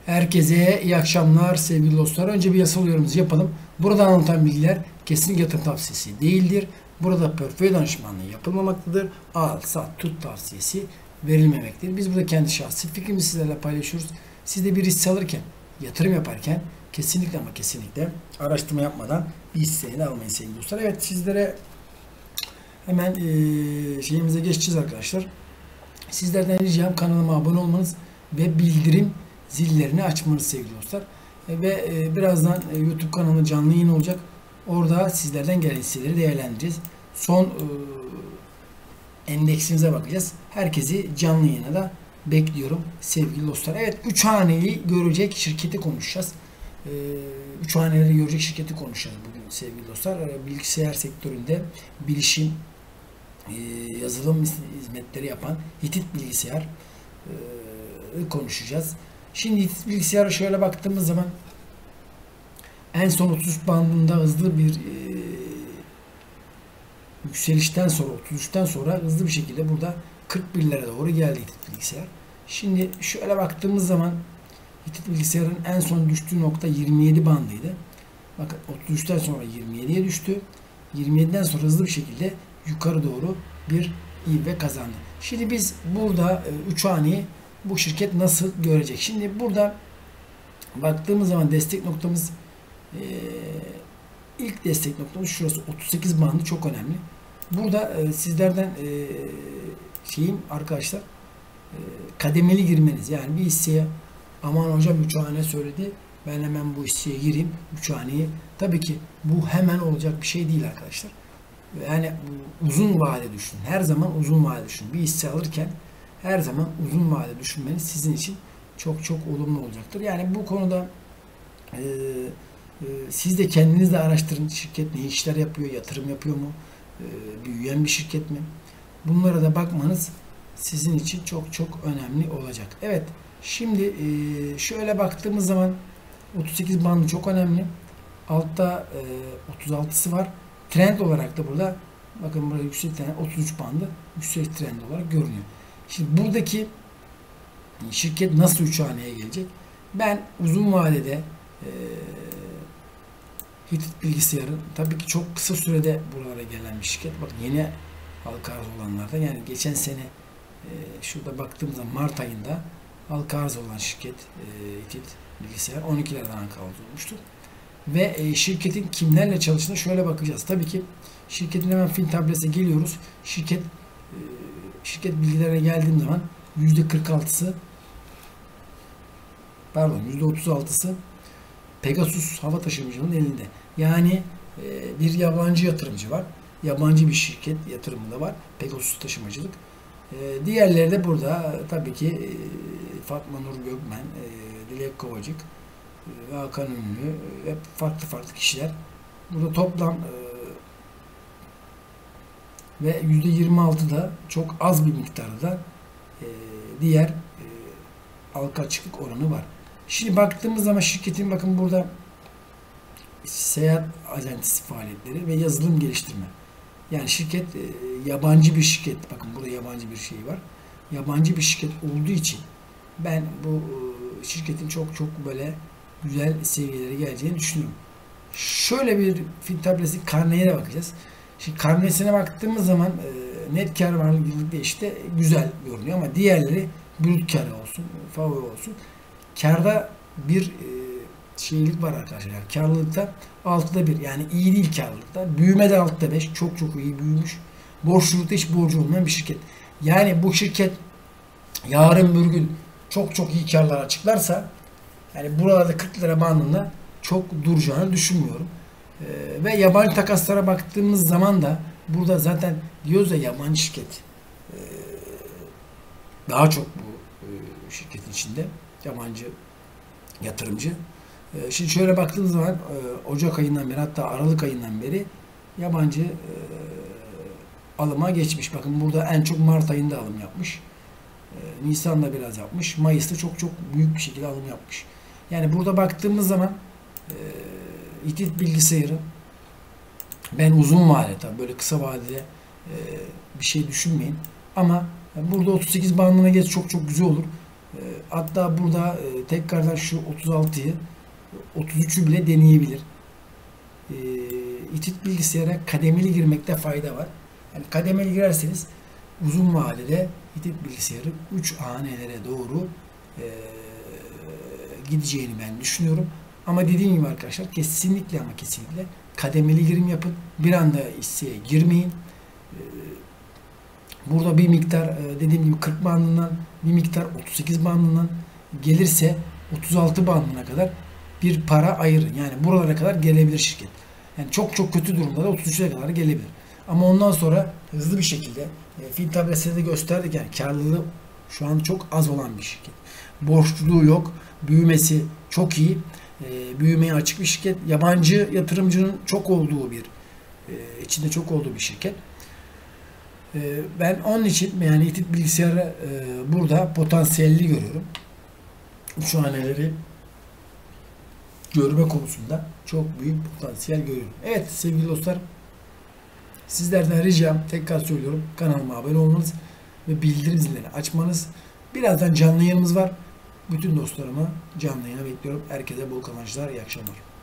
Herkese iyi akşamlar sevgili dostlar. Önce bir yasal uyarımızı yapalım. Burada anlatan bilgiler kesinlikle yatırım tavsiyesi değildir. Burada portföy danışmanlığı yapılmamaktadır. Al, sat, tut tavsiyesi verilmemektedir. Biz burada kendi şahsi fikrimizi sizlerle paylaşıyoruz. Siz de bir hisse alırken, yatırım yaparken kesinlikle ama kesinlikle araştırma yapmadan bir hisseyi de almayın sevgili dostlar. Evet, sizlere hemen şeyimize geçeceğiz arkadaşlar. Sizlerden ricam kanalıma abone olmanız ve bildirim zillerini açmanız sevgili dostlar. Ve birazdan YouTube kanalı canlı yayın olacak. Orada sizlerden gelen hisseleri değerlendireceğiz. Son endeksimize bakacağız. Herkesi canlı yayına da bekliyorum sevgili dostlar. Evet, 3 haneyi görecek şirketi konuşacağız. 3 haneleri görecek şirketi konuşacağız bugün sevgili dostlar. Bilgisayar sektöründe bilişim, yazılım hizmetleri yapan Hitit Bilgisayar konuşacağız. Şimdi Hitit Bilgisayar'a şöyle baktığımız zaman en son 33 bandında hızlı bir yükselişten sonra 33'ten sonra hızlı bir şekilde burada 41'lere doğru geldi Hitit Bilgisayar. Şimdi şöyle baktığımız zaman Hitit Bilgisayar'ın en son düştüğü nokta 27 bandıydı. Bakın 33'ten sonra 27'ye düştü. 27'den sonra hızlı bir şekilde yukarı doğru bir ivme kazandı. Şimdi biz burada 3 haneyi bu şirket nasıl görecek? Şimdi burada baktığımız zaman destek noktamız ilk destek noktamız şurası 38 bandı, çok önemli. Burada sizlerden şeyim arkadaşlar, kademeli girmeniz, yani bir hisseye aman hocam 3 hane söyledi ben hemen bu hisseye gireyim 3 haneyi, tabii ki bu hemen olacak bir şey değil arkadaşlar. Yani uzun vade düşünün. Her zaman uzun vade düşünün. Bir hisse alırken her zaman uzun vade düşünmeniz sizin için çok çok olumlu olacaktır. Yani bu konuda siz de kendiniz de araştırın. Şirket ne işler yapıyor, yatırım yapıyor mu, büyüyen bir şirket mi? Bunlara da bakmanız sizin için çok çok önemli olacak. Evet, şimdi şöyle baktığımız zaman 38 bandı çok önemli. Altta 36'sı var. Trend olarak da burada bakın, burada yüksek trend 33 bandı yüksek trend olarak görünüyor. Şimdi buradaki şirket nasıl 3 haneye gelecek? Ben uzun vadede Hitit Bilgisayar'ın tabii ki çok kısa sürede buralara gelen bir şirket. Bak, yeni halka arz olanlardan, yani geçen sene şurada baktığımızda Mart ayında halka arz olan şirket Hitit Bilgisayar 12'lerden halka arz olmuştu. Ve şirketin kimlerle çalıştığına şöyle bakacağız. Tabii ki şirketin hemen fin tablasına geliyoruz. Şirket bilgilerine geldiğim zaman %46'sı %36'sı Pegasus hava taşımacılığının elinde. Yani bir yabancı yatırımcı var. Yabancı bir şirket yatırımı da var. Pegasus taşımacılık. Diğerleri de burada tabii ki Fatma Nur Gökmen, Dilek Kovacık, Hakan Ünlü ve farklı kişiler. Burada toplam ve %26'da çok az bir miktarda da diğer halka açıklık oranı var. Şimdi baktığımız zaman şirketin, bakın burada seyahat acentisi faaliyetleri ve yazılım geliştirme. Yani şirket yabancı bir şirket. Bakın burada yabancı bir şey var. Yabancı bir şirket olduğu için ben bu şirketin çok böyle güzel seviyelere geleceğini düşünüyorum. Şöyle bir fin tablası karneye de bakacağız. Şimdi karnesine baktığımız zaman net kar varlık yıllık işte güzel görünüyor ama diğerleri brüt kar olsun, favori olsun. Karda bir şeylik var arkadaşlar. Yani karlılıkta 6'da 1, yani iyi değil karlılıkta. Büyümede 6'da 5, çok iyi büyümüş. Borçlulukta hiç borcu olmayan bir şirket. Yani bu şirket yarın bir gün çok iyi karlar açıklarsa, yani buralarda 40 lira bandında çok duracağını düşünmüyorum. Ve yabancı takaslara baktığımız zaman da burada zaten diyoruz ya, yabancı şirket daha çok bu şirketin içinde yabancı yatırımcı. Şimdi şöyle baktığımız zaman Ocak ayından beri, hatta Aralık ayından beri yabancı alıma geçmiş. Bakın burada en çok Mart ayında alım yapmış. Nisan'da biraz yapmış. Mayıs'ta çok büyük bir şekilde alım yapmış. Yani burada baktığımız zaman Hitit Bilgisayar'ın ben uzun vadede, tabii böyle kısa vadede bir şey düşünmeyin. Ama burada 38 bandına geç çok güzel olur. Hatta burada tekrardan şu 36'yı 33'ü bile deneyebilir. İTİT bilgisayara kademeli girmekte fayda var. Yani kademeli girerseniz uzun vadede İTİT bilgisayarı 3 hanelere doğru gideceğini ben düşünüyorum. Ama dediğim gibi arkadaşlar kesinlikle ama kesinlikle kademeli girim yapın. Bir anda hisseye girmeyin. Burada bir miktar dediğim gibi 40 bandından bir miktar 38 bandından gelirse 36 bandına kadar bir para ayırın. Yani buralara kadar gelebilir şirket. Yani çok çok kötü durumda da 33'e kadar gelebilir. Ama ondan sonra hızlı bir şekilde fil tabletinde de gösterdik yani karlılığı şu an çok az olan bir şirket. Borçluluğu yok. Büyümesi çok iyi. Büyümeye açık bir şirket. Yabancı yatırımcının çok olduğu bir içinde çok olduğu bir şirket. Ben onun için yani İTİT bilgisayarı burada potansiyelli görüyorum. Şu haneleri görme konusunda çok büyük potansiyel görüyorum. Evet sevgili dostlar, sizlerden ricam tekrar söylüyorum, kanalıma abone olmanız ve bildirim zilini açmanız. Birazdan canlı yayınımız var. Bütün dostlarıma canlı yayına bekliyorum. Herkese bol kazançlar, iyi akşamlar.